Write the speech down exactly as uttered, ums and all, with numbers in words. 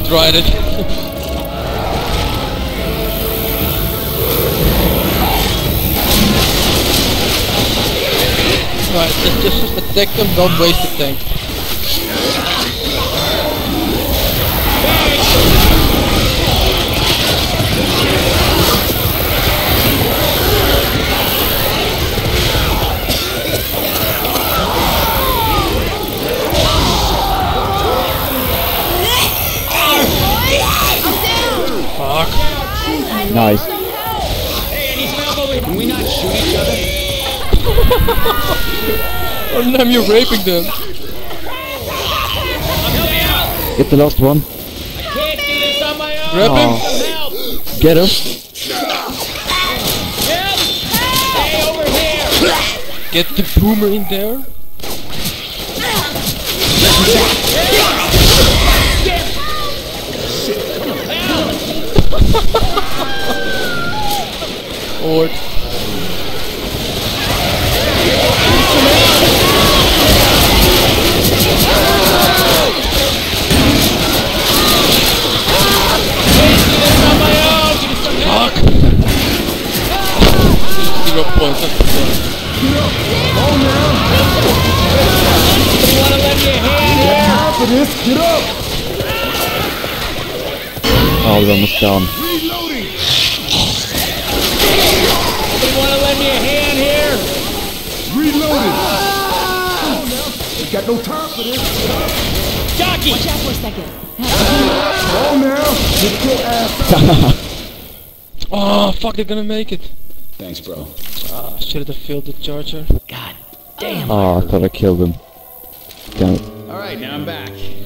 I've tried it. Right, just, just attack them, don't waste the tank. Fuck. Nice. Hey, I need some help over here. Can we not shoot each other? Oh damn, you're raping them. Help me out! Get the last one. I can't do this on my own. Grab Oh. him. Some help! Get him. Help! Hey, over here! Get the boomer in there. Or fuck. Zero points. That's the point. You wanna lend me a hand here? For this, get up! Oh, we're almost down. Reloading! You wanna lend me a hand here? Reloading! Ain't got no time for this. Jockey! Watch out for a second. Oh now, get your ass up. Oh fuck, they're gonna make it. Thanks, bro. Ah, should have filled the charger. God damn. Oh, I thought I killed him. Damn it. Alright, now I'm back.